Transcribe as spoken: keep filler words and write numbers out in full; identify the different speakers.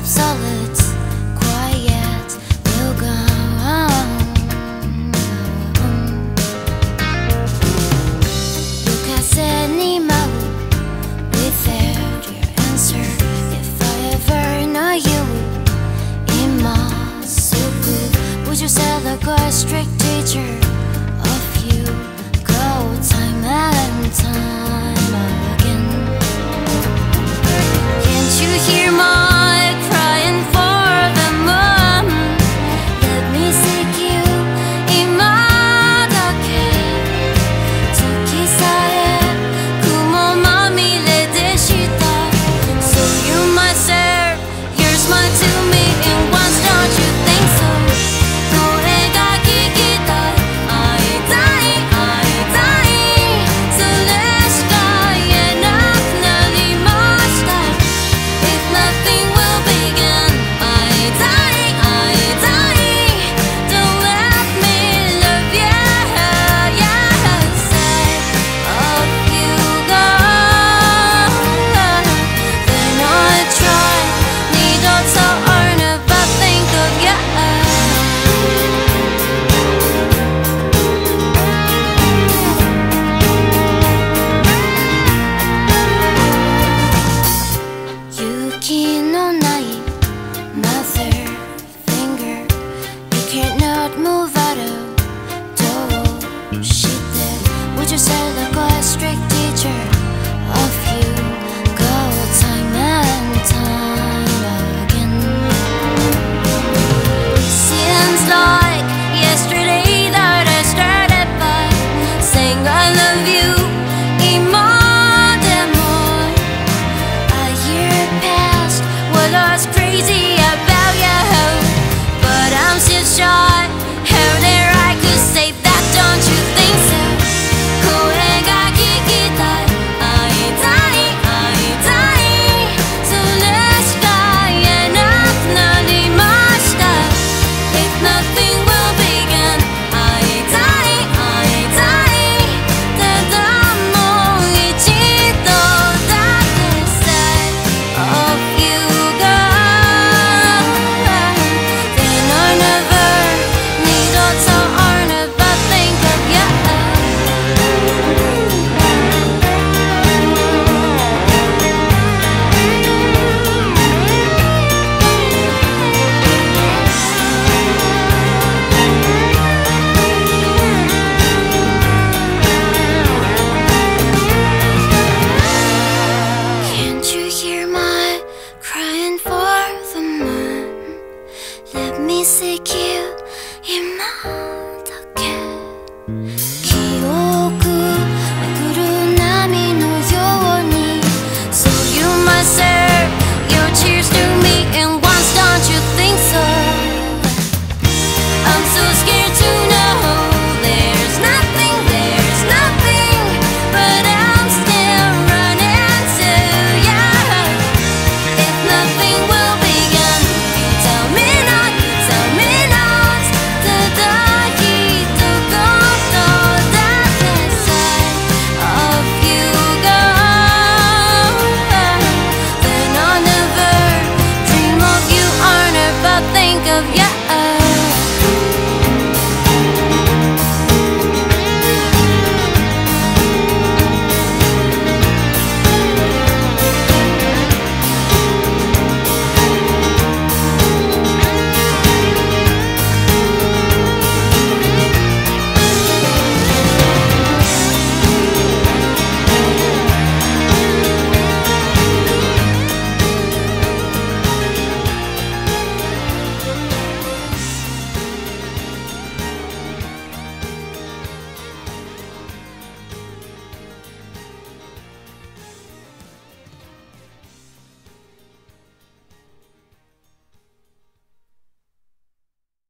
Speaker 1: absolute quiet will go on. Look at any mouth without your answer. If I ever know you, Imasuku, would you say like a strict teacher of you? Go time and time again. Can't you hear my crying for the moon? Let me seek you in my dark Toki sae kumo mamire deshita. So you might serve your smile to me in once, don't you think so? Kore ga kikitai, aitai, aitai. Sure shika ienaku narimashita. If nothing will begin, aitai, aitai. Don't let me love you, yeah. Say of you go, then I try. Need to earn but think of you. Yuki no nai mother finger, you cannot move out of Toshite. Would you say like a strict teacher of you? Go time and time again. Seems like yesterday that I started by saying I love you. Imodemoi. A year passed, what I was crazy about you, but I'm still shy. How dare I could say that, don't you think so? Kore ga kikitai, aitai, aitai. Sure shika ienaku narimashita. If nothing will begin, aitai, aitai. Tada mo ichido datte say of you go, then I never need to earn but think of you. Can't you hear my crying for the moon? Let me seek